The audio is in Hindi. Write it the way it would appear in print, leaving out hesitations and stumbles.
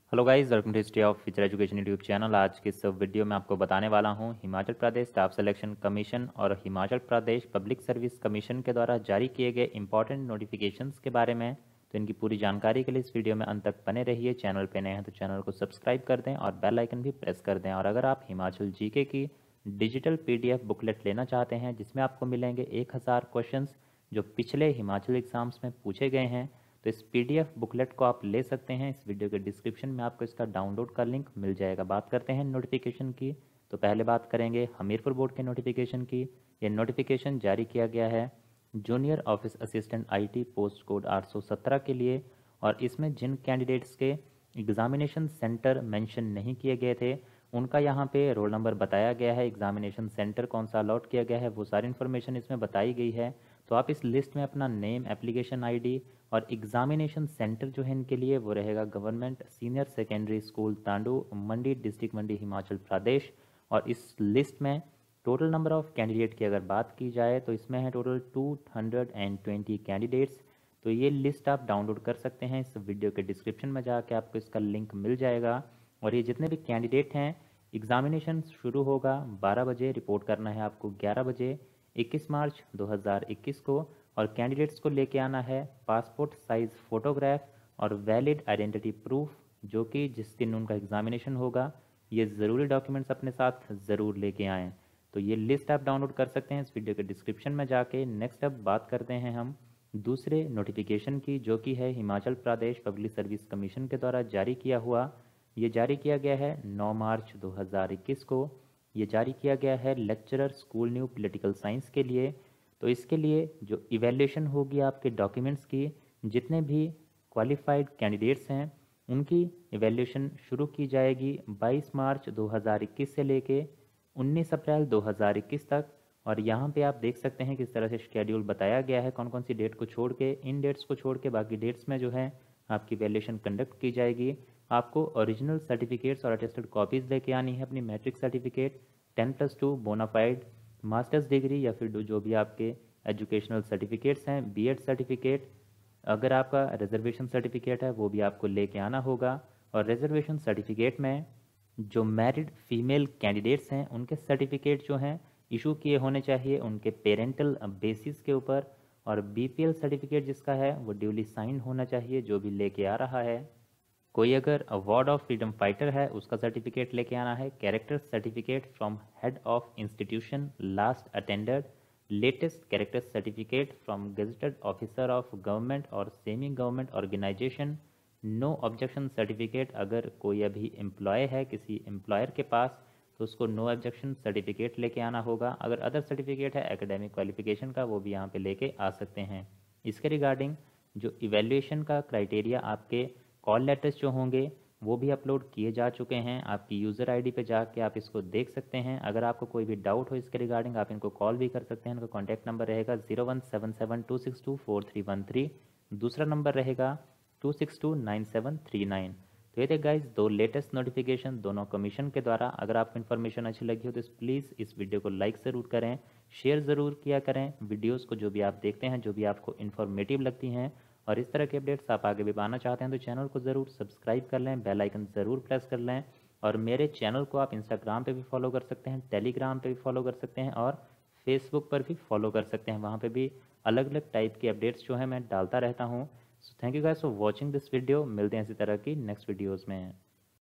Hello guys, welcome to history of future education YouTube channel. आज के इस वीडियो में आपको बताने वाला हूं Himachal Pradesh staff selection commission और Himachal Pradesh public service commission के द्वारा जारी किए गए इंपॉर्टेंट नोटिफिकेशंस के बारे में। तो इनकी पूरी जानकारी के लिए इस वीडियो में अंत तक बने रहिए। चैनल पे नए हैं तो चैनल को सब्सक्राइब कर दें और बेल आइकन भी प्रेस कर दें। और अगर आप हिमाचल जीके की डिजिटल PDF बुकलेट लेना चाहते हैं जिसमें आपको मिलेंगे 1000 क्वेश्चंस जो पिछले हिमाचल एग्जाम्स में पूछे गए हैं, तो इस PDF बुकलेट को आप ले सकते हैं। इस वीडियो के डिस्क्रिप्शन में आपको इसका डाउनलोड का लिंक मिल जाएगा। बात करते हैं नोटिफिकेशन की, तो पहले बात करेंगे हमीरपुर बोर्ड के नोटिफिकेशन की। ये नोटिफिकेशन जारी किया गया है junior office assistant IT post code 817 के लिए। और इसमें जिन कैंडिडेट्स के एग्जामिनेशन सेंटर मेंशन नहीं किए गए थे उनका यहाँ पे रोल नंबर बताया गया है, एग्जामिनेशन सेंटर कौन सा अलॉट किया गया है वो सारी इन्फॉर्मेशन इसमें बताई गई है। तो आप इस लिस्ट में अपना नेम, एप्लीकेशन ID और एग्जामिनेशन सेंटर जो है इनके लिए वो रहेगा government senior secondary school Tandu, Mandi district, Mandi, Himachal Pradesh. और इस लिस्ट में टोटल नंबर ऑफ कैंडिडेट की अगर बात की जाए तो इसमें है टोटल 220 कैंडिडेट्स। तो ये लिस्ट आप डाउनलोड कर सकते हैं, इस वीडियो के डिस्क्रिप्शन में जाके आपको इसका लिंक मिल जाएगा। और ये जितने भी कैंडिडेट हैं, एग्जामिनेशन शुरू होगा 12 बजे, रिपोर्ट करना है आपको 11 बजे 21 मार्च 2021 को। और कैंडिडेट्स को लेके आना है पासपोर्ट साइज फ़ोटोग्राफ और वैलिड आइडेंटिटी प्रूफ, जो कि जिस दिन उनका एग्जामिनेशन होगा ये ज़रूरी डॉक्यूमेंट्स अपने साथ ज़रूर लेके आएँ। तो ये लिस्ट आप डाउनलोड कर सकते हैं इस वीडियो के डिस्क्रिप्शन में जाके। नेक्स्ट अब बात करते हैं हम दूसरे नोटिफिकेशन की, जो कि है Himachal Pradesh public service commission के द्वारा जारी किया हुआ। ये जारी किया गया है 9 मार्च 2021 को। ये जारी किया गया है lecturer school new political science के लिए। तो इसके लिए जो इवैल्यूएशन होगी आपके डॉक्यूमेंट्स की, जितने भी क्वालिफाइड कैंडिडेट्स हैं उनकी इवैल्यूएशन शुरू की जाएगी 22 मार्च 2021 से लेके 19 अप्रैल 2021 तक। और यहाँ पे आप देख सकते हैं किस तरह से शेड्यूल बताया गया है, कौन कौन सी डेट को छोड़ के, इन डेट्स को छोड़ के बाकी डेट्स में जो है आपकी वैल्यूएशन कंडक्ट की जाएगी। आपको ओरिजिनल सर्टिफिकेट्स और अटेस्टेड कॉपीज़ लेके आनी है, अपनी matric certificate, 10+2 bonafide masters degree या फिर जो भी आपके एजुकेशनल सर्टिफिकेट्स हैं, B.Ed सर्टिफिकेट, अगर आपका रिजर्वेशन सर्टिफिकेट है वो भी आपको लेके आना होगा। और रिजर्वेशन सर्टिफिकेट में जो मैरिड फीमेल कैंडिडेट्स हैं उनके सर्टिफिकेट जो हैं इशू किए होने चाहिए उनके पेरेंटल बेसिस के ऊपर। और BPL सर्टिफिकेट जिसका है वो ड्यूली साइन होना चाहिए जो भी लेके आ रहा है। कोई अगर अवार्ड ऑफ फ्रीडम फाइटर है उसका सर्टिफिकेट लेके आना है। Character certificate from head of institution last attended, latest character certificate from gazetted officer of government और semi government organisation. No objection certificate, अगर कोई अभी एम्प्लॉय है किसी एम्प्लॉयर के पास तो उसको नो ऑब्जेक्शन सर्टिफिकेट लेके आना होगा। अगर अदर सर्टिफिकेट है एकेडमिक क्वालिफिकेशन का वो भी यहाँ पे लेके आ सकते हैं। इसके रिगार्डिंग जो इवैल्यूएशन का क्राइटेरिया, आपके कॉल लेटर्स जो होंगे वो भी अपलोड किए जा चुके हैं। आपकी यूज़र ID पे जाके आप इसको देख सकते हैं। अगर आपको कोई भी डाउट हो इसके रिगार्डिंग आप इनको कॉल भी कर सकते हैं। इनका कॉन्टैक्ट नंबर रहेगा 01772624313। दूसरा नंबर रहेगा 2629739। तो ये थे गाइज दो लेटेस्ट नोटिफिकेशन दोनों कमीशन के द्वारा। अगर आपको इन्फॉर्मेशन अच्छी लगी हो तो प्लीज़ इस वीडियो को लाइक ज़रूर करें, शेयर ज़रूर किया करें वीडियोज़ को, जो भी आप देखते हैं जो भी आपको इन्फॉर्मेटिव लगती हैं। और इस तरह के अपडेट्स आप आगे भी पाना चाहते हैं तो चैनल को ज़रूर सब्सक्राइब कर लें, बेल आइकन ज़रूर प्रेस कर लें। और मेरे चैनल को आप इंस्टाग्राम पे भी फॉलो कर सकते हैं, टेलीग्राम पे भी फॉलो कर सकते हैं और फेसबुक पर भी फॉलो कर सकते हैं। वहाँ पे भी अलग अलग टाइप की अपडेट्स जो है मैं डालता रहता हूँ। So thank you guys for watching this video. मिलते हैं इसी तरह की नेक्स्ट वीडियोज़ में।